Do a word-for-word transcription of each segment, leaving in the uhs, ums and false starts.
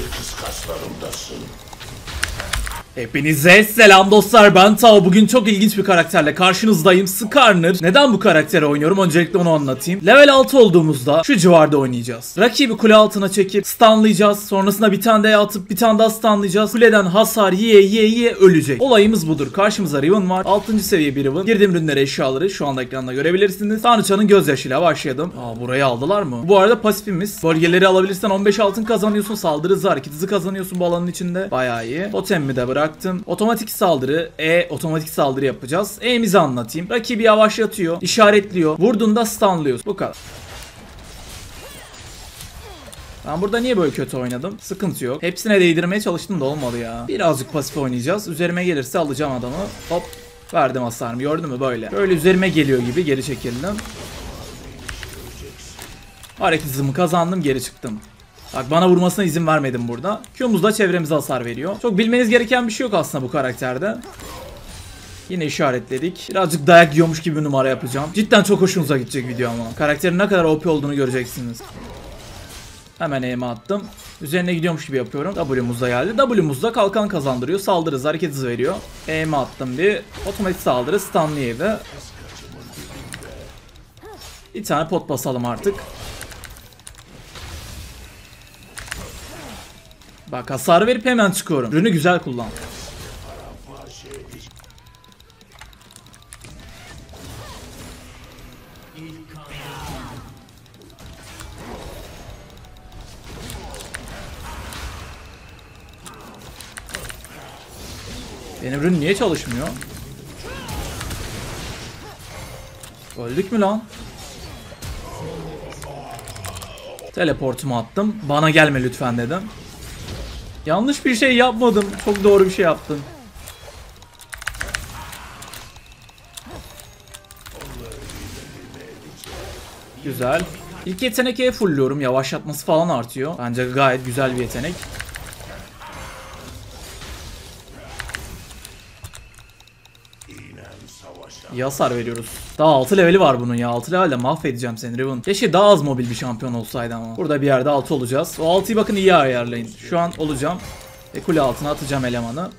kıskaslarımdasın. Hepinize selam dostlar, ben Tao. Bugün çok ilginç bir karakterle karşınızdayım. Skarner. Neden bu karakteri oynuyorum? Öncelikle onu anlatayım. Level altı olduğumuzda şu civarda oynayacağız. Rakibi kule altına çekip stunlayacağız. Sonrasında bir tane daha atıp bir tane daha stunlayacağız. Kuleden hasar yiye yiye yiye ölecek. Olayımız budur. Karşımıza Riven var. altıncı seviye bir Riven. Girdiğim ürünleri, eşyaları şu anda ekranda görebilirsiniz. Tanrıçanın gözyaşıyla başladım. Aa, burayı aldılar mı? Bu arada pasifimiz. Bölgeleri alabilirsen on beş altın kazanıyorsun. Saldırı hızı, hareket hızı kazanıyorsun bu alanın içinde. Bayağı iyi. Totemimi de bırak. Otomatik saldırı, E otomatik saldırı yapacağız. E'mizi anlatayım. Rakibi yavaşlatıyor, işaretliyor. Vurduğunda stunlıyoruz. Bu kadar. Ben burada niye böyle kötü oynadım? Sıkıntı yok. Hepsine değdirmeye çalıştım da olmadı ya. Birazcık pasif oynayacağız. Üzerime gelirse alacağım adamı. Hop. Verdim hasarımı. Gördün mü böyle? Böyle üzerime geliyor gibi geri çekildim. Hareket hızımı kazandım, geri çıktım. Bak, bana vurmasına izin vermedim burada. Q'muz da çevremize hasar veriyor. Çok bilmeniz gereken bir şey yok aslında bu karakterde. Yine işaretledik. Birazcık dayak yiyormuş gibi bir numara yapacağım. Cidden çok hoşunuza gidecek video ama. Karakterin ne kadar O P olduğunu göreceksiniz. Hemen E'me attım. Üzerine gidiyormuş gibi yapıyorum. W'muz da geldi. W'muz da kalkan kazandırıyor. Saldırı hızı, hareket hızı veriyor. E'me attım bir. Otomatik saldırı, stunlaydı. Bir tane pot basalım artık. Bak, hasar verip hemen çıkıyorum. Ürünü güzel kullan. Benim ürün niye çalışmıyor? Öldük mü lan? Teleportumu attım. Bana gelme lütfen dedim. Yanlış bir şey yapmadım. Çok doğru bir şey yaptım. Güzel. İlk yetenek E fullüyorum. Yavaşlatması falan artıyor. Bence gayet güzel bir yetenek. İyi hasar veriyoruz. Daha altı leveli var bunun ya. altı levelde mahvedeceğim seni Riven. Keşke daha az mobil bir şampiyon olsaydı ama. Burada bir yerde altı olacağız. O altıyı bakın iyi ayarlayın. Şu an olacağım. Ve kule altına atacağım elemanı.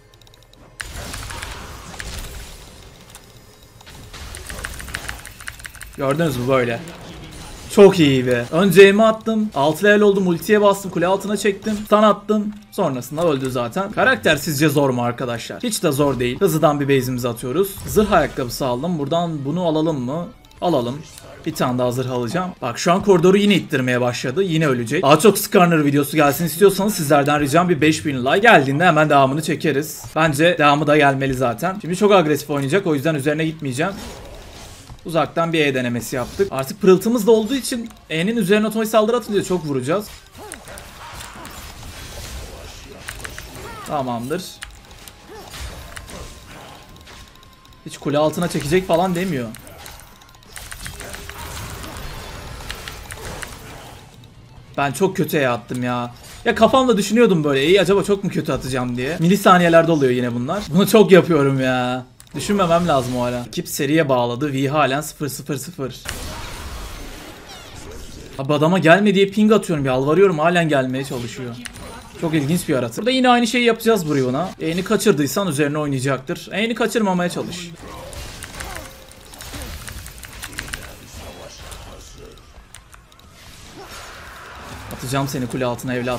Gördünüz mü böyle? Çok iyi be. Önce E'mi attım. altı level oldum. Ultiye bastım. Kule altına çektim. Stun attım. Sonrasında öldü zaten. Karakter sizce zor mu arkadaşlar? Hiç de zor değil. Hızlıdan bir base'imizi atıyoruz. Zırh ayakkabısı aldım. Buradan bunu alalım mı? Alalım. Bir tane daha zırh alacağım. Bak, şu an koridoru yine ittirmeye başladı. Yine ölecek. Daha çok Skarner videosu gelsin istiyorsanız sizlerden ricam bir beş bin like. Geldiğinde hemen devamını çekeriz. Bence devamı da gelmeli zaten. Şimdi çok agresif oynayacak. O yüzden üzerine gitmeyeceğim. Uzaktan bir E denemesi yaptık. Artık pırıltımız da olduğu için E'nin üzerine otomatik saldırı atınca çok vuracağız. Tamamdır. Hiç kule altına çekecek falan demiyor. Ben çok kötü E attım ya. Ya kafamda düşünüyordum böyle, E'yi acaba çok mu kötü atacağım diye. Milisaniyelerde oluyor yine bunlar. Bunu çok yapıyorum ya. Düşünmemem lazım o ara. Ekip seriye bağladı. V halen sıfır sıfır sıfır. Abi, adama gelme diye ping atıyorum. Yalvarıyorum, halen gelmeye çalışıyor. Çok ilginç bir yaratık. Burada yine aynı şeyi yapacağız bu Riven'a. E'ni kaçırdıysan üzerine oynayacaktır. E'ni kaçırmamaya çalış. Atacağım seni kule altına evlat.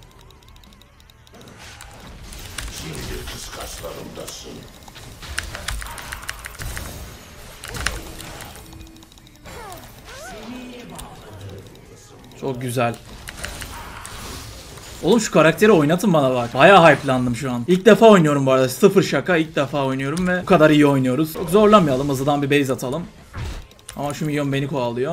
Şimdi kıskaslarımdasın. Çok güzel. Oğlum, şu karakteri oynatın bana bak. Bayağı hype'landım şu an. İlk defa oynuyorum bu arada. Sıfır şaka. İlk defa oynuyorum ve bu kadar iyi oynuyoruz. Çok zorlamayalım. Hızlıdan bir base atalım. Ama şu milyon beni kovalıyor.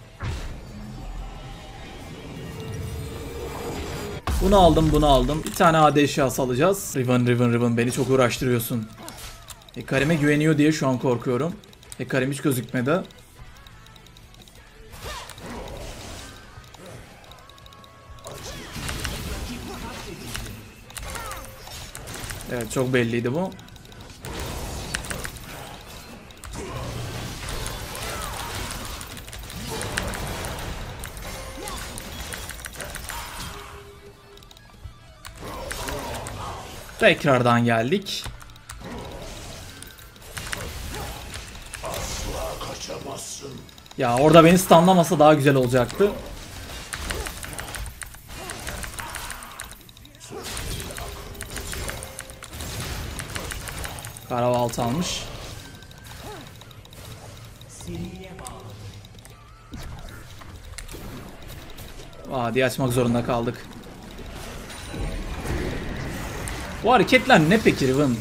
Bunu aldım, bunu aldım. Bir tane A D eşyası alacağız. Riven, Riven, Riven. Beni çok uğraştırıyorsun. Hecarim'e güveniyor diye şu an korkuyorum. Hecarim hiç gözükmedi. Evet, çok belliydi bu. Tekrardan geldik. Asla kaçamazsın. Ya orada beni stunlamasa daha güzel olacaktı. Karabaltı almış. Vadi açmak zorunda kaldık. Bu hareketler ne peki Riven?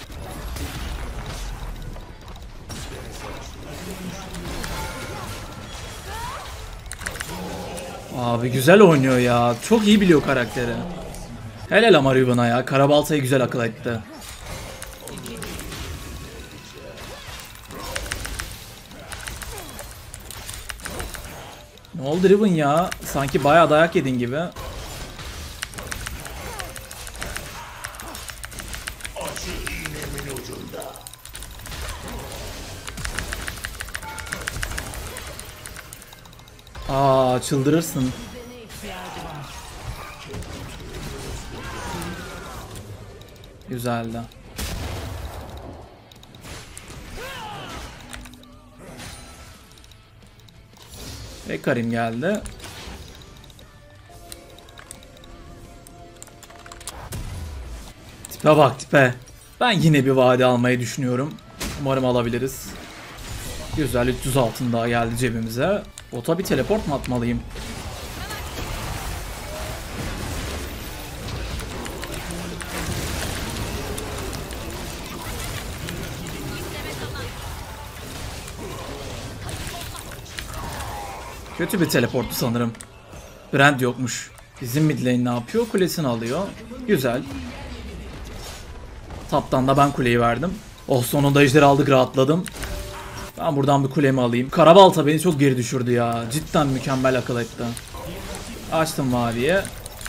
Abi güzel oynuyor ya. Çok iyi biliyor karakteri. Helal ama Riven'a ya. Karabalta'yı güzel akıl etti. Ne oldu Riven ya? Sanki bayağı dayak yedin gibi. Acı iğnemin ucunda. Aa çıldırırsın. Güzeldi. Ve Karim geldi. Tipe bak tipe. Ben yine bir vade almayı düşünüyorum. Umarım alabiliriz. Güzel, üç yüz altın daha geldi cebimize. Bota bir teleport mu atmalıyım? Kötü bir teleporttu sanırım. Brand yokmuş. Bizim mid lane ne yapıyor? Kulesini alıyor. Güzel. Taptan da ben kuleyi verdim. Oh sonunda ejderi aldık, rahatladım. Ben buradan bir kulemi alayım. Karabalta beni çok geri düşürdü ya. Cidden mükemmel akıl etti. Açtım vadiye.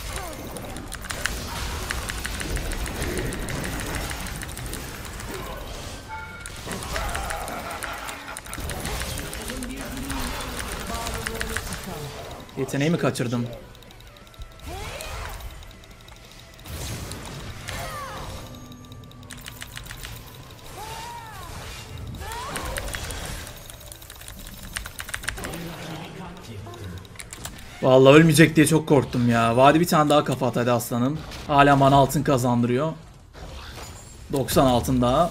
Yeteneği mi kaçırdım? Vallahi ölmeyecek diye çok korktum ya. Vadi bir tane daha kafa at hadi aslanım. Hala mana altın kazandırıyor. doksan altın daha.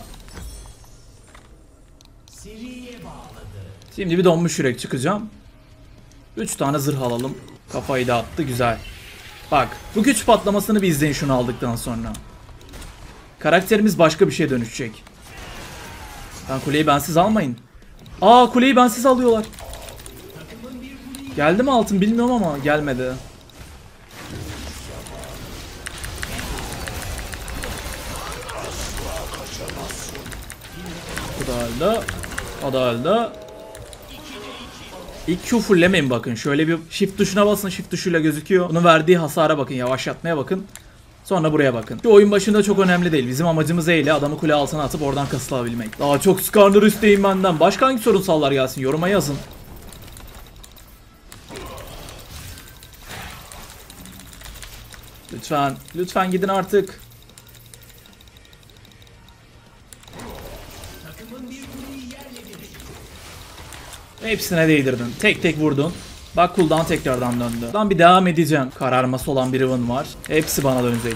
Şimdi bir donmuş yürek çıkacağım. üç tane zırh alalım. Kafayı da attı, güzel. Bak bu güç patlamasını bir izleyin şunu aldıktan sonra. Karakterimiz başka bir şeye dönüşecek. Ben kuleyi bensiz almayın. Aa kuleyi bensiz alıyorlar. Geldi mi altın bilmiyorum ama gelmedi. Bu da öldü. O da öldü. İlk Q fulllemeyin bakın. Şöyle bir shift tuşuna basın. Shift tuşuyla gözüküyor. Bunun verdiği hasara bakın. Yavaşlatmaya bakın. Sonra buraya bakın. Şu oyun başında çok önemli değil. Bizim amacımız E ile adamı kule altına atıp oradan kasılabilmek. Daha çok Skarner isteyin benden. Başka hangi sorunsallar gelsin? Yoruma yazın. Lütfen. Lütfen gidin artık. Hepsine değdirdin. Tek tek vurdun. Bak cooldown tekrardan döndü. Lan bir devam edeceğim. Kararması olan bir Riven var. Hepsi bana dönecek.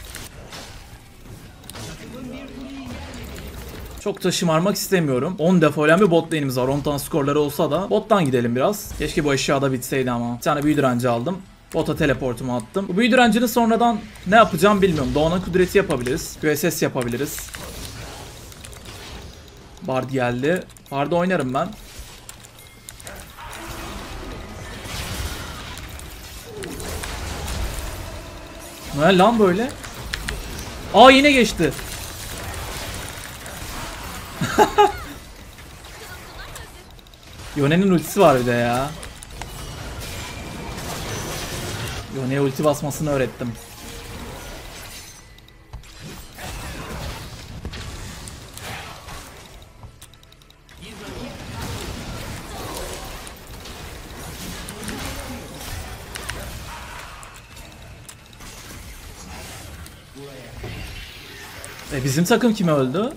Çok da şımarmak istemiyorum. on defa ölen bir bot lane'imiz var. on tane skorları olsa da bottan gidelim biraz. Keşke bu eşyada bitseydi ama. Bir tane büyü direnci aldım. Bota teleportumu attım. Bu büyü direncini sonradan ne yapacağım bilmiyorum. Doğan'ın kudreti yapabiliriz. Q S S yapabiliriz. Bard geldi. Bard'ı oynarım ben. Ne lan böyle? Aa yine geçti. Yone'nin ultisi var bir de ya. Yone'ye ulti basmasını öğrettim. E bizim takım kim öldü?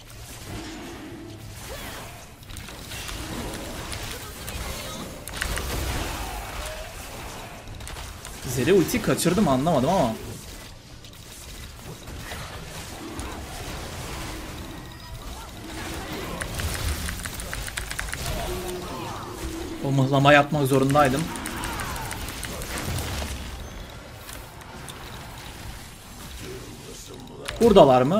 Zeri ulti kaçırdım anlamadım ama. O mıhlama yapmak zorundaydım. Buradalar mı?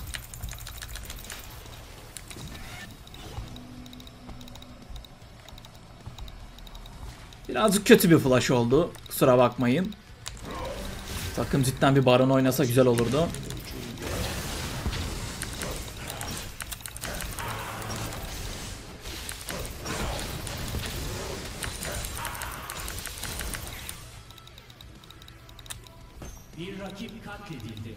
Birazcık kötü bir flash oldu. Kusura bakmayın. Takım cidden bir baron oynasa güzel olurdu. Bir rakip katledildi.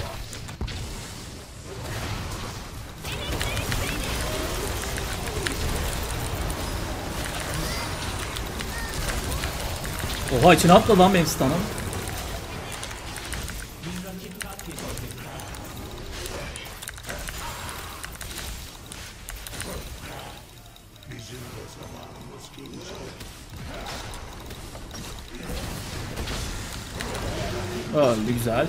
Oha içine atladı lan benim stun'ım. Bir rakip katledildi. Bizim de zamanımız gelecek. Öldü güzel.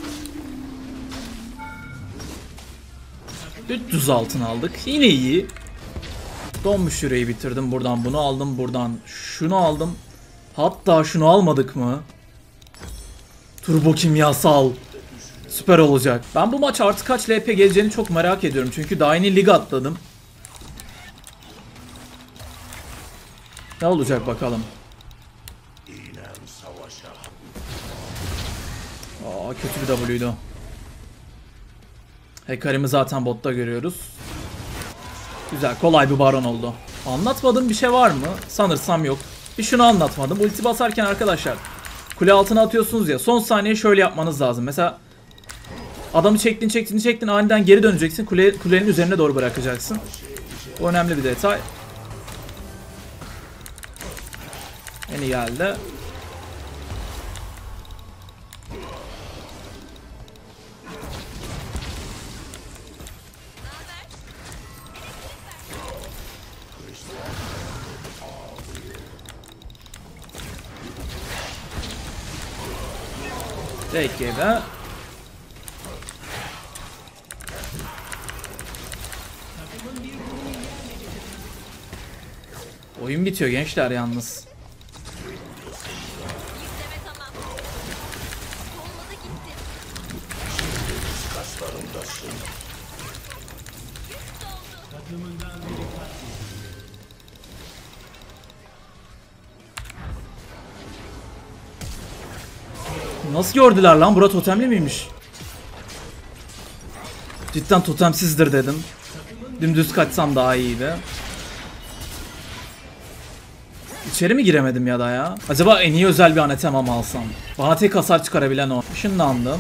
üç yüz altın aldık. Yine iyi. Donmuş yüreği bitirdim. Buradan bunu aldım. Buradan şunu aldım. Hatta şunu almadık mı? Turbo kimyasal. Süper olacak. Ben bu maç artı kaç L P geleceğini çok merak ediyorum. Çünkü daha yeni lig atladım. Ne olacak bakalım. İğnem savaşa. Aa kötü bir W'ydu. Hecarim'i zaten botta görüyoruz. Güzel kolay bir baron oldu. Anlatmadığım bir şey var mı? Sanırsam yok. Bir şunu anlatmadım. Ulti basarken arkadaşlar kule altına atıyorsunuz ya, son saniye şöyle yapmanız lazım. Mesela adamı çektin çektin çektin aniden geri döneceksin. Kule, kulenin üzerine doğru bırakacaksın. Bu önemli bir detay. Yeni geldi. Tek yedi. Oyun bitiyor gençler yalnız. İzleme tamam. Olmadı gitti. Kaslarımdasın. Takımından biri katledildi. Nasıl gördüler lan? Bura totemli miymiş? Cidden totemsizdir dedim. Dümdüz kaçsam daha iyiydi. İçeri mi giremedim ya da ya? Acaba en iyi özel bir anatema mı alsam? Bana tek hasar çıkarabilen o. Işınlandım.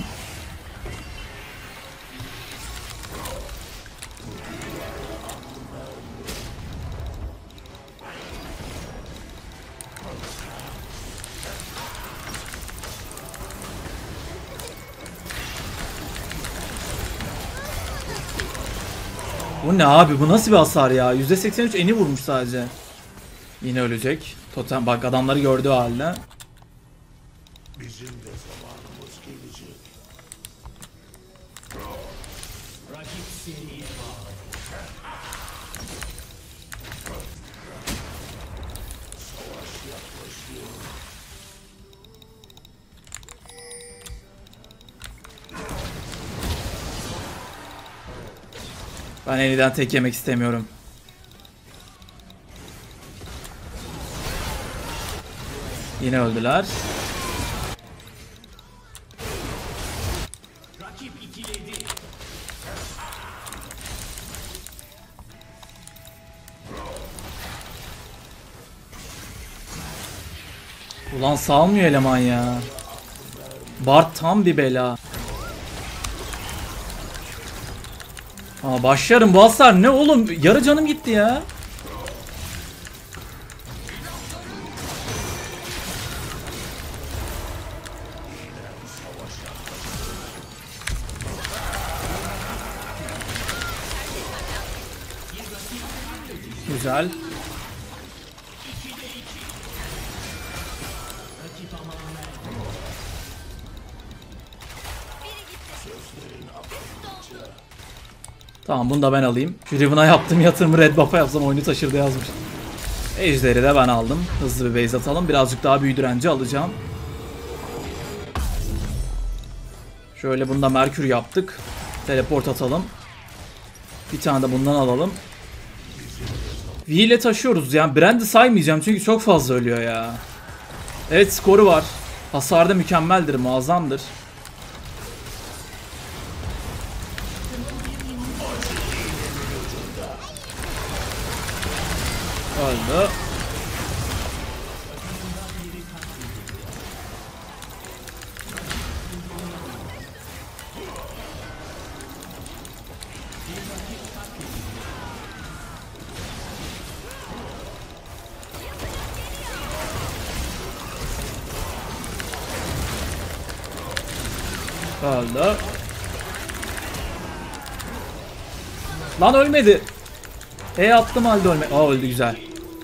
Bu ne abi? Bu nasıl bir hasar ya? yüzde seksen üç eni vurmuş sadece. Yine ölecek. Totem bak adamları gördüğü halde. Bizim de zamanımız gelecek. Rakip seriye bağlı. Savaş yaklaşıyor. Ben eniden tek yemek istemiyorum. Yine öldüler. Rakip ikiledi. Ulan salmıyor eleman ya. Bart tam bir bela. Aa başlarım bu hasar ne oğlum? Yarı canım gitti ya. Güzel. Tamam bunu da ben alayım. Şu Riven'a yaptığım yatırımı red buff'a yapsam oyunu taşırdı yazmış. Ejder'i de ben aldım. Hızlı bir base atalım. Birazcık daha büyü direnci alacağım. Şöyle bunda Merkür yaptık. Teleport atalım. Bir tane de bundan alalım. V ile taşıyoruz yani. Brand'i saymayacağım çünkü çok fazla ölüyor ya. Evet skoru var. Hasarda mükemmeldir, muazzamdır. Öldü. Öldü. Lan ölmedi. E attım halde ölme. Aa öldü güzel.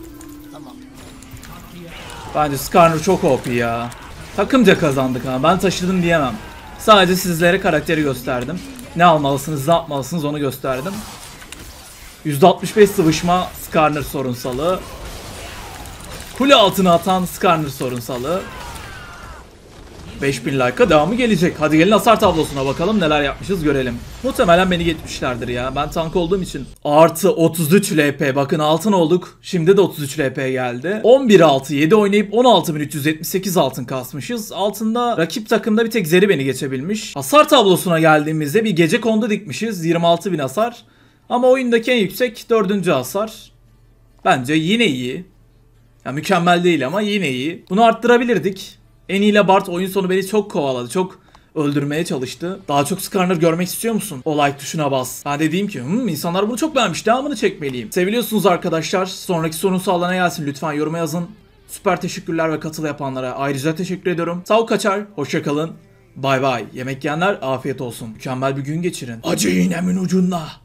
Bence Skarner çok O P ya. Takımca kazandık ha. Ben taşıdım diyemem. Sadece sizlere karakteri gösterdim. Ne almalısınız, ne yapmalısınız onu gösterdim. yüzde altmış beş sıvışma Skarner sorunsalı. Kule altına atan Skarner sorunsalı. beş bin like'a devamı gelecek. Hadi gelin hasar tablosuna bakalım neler yapmışız görelim. Muhtemelen beni geçmişlerdir ya. Ben tank olduğum için. Artı otuz üç L P. Bakın altın olduk. Şimdi de otuz üç L P geldi. on bir altı yedi oynayıp on altı bin üç yüz yetmiş sekiz altın kasmışız. Altında rakip takımda bir tek Zeri beni geçebilmiş. Hasar tablosuna geldiğimizde bir gece kondu dikmişiz. yirmi altı bin hasar. Ama oyundaki en yüksek dördüncü hasar. Bence yine iyi. Ya mükemmel değil ama yine iyi. Bunu arttırabilirdik. Eni ile Bart oyun sonu beni çok kovaladı. Çok öldürmeye çalıştı. Daha çok Skarner görmek istiyor musun? O like tuşuna bas. Ben dediğim ki hmm, insanlar bunu çok beğenmiş. Devamını çekmeliyim. Seviliyorsunuz arkadaşlar. Sonraki sorun sağlana gelsin. Lütfen yoruma yazın. Süper teşekkürler ve katıl yapanlara ayrıca teşekkür ediyorum. Sağ ol kaçar. Hoşça kalın. Bay bay. Yemek yiyenler afiyet olsun. Mükemmel bir gün geçirin. Acı iğnemin ucunda.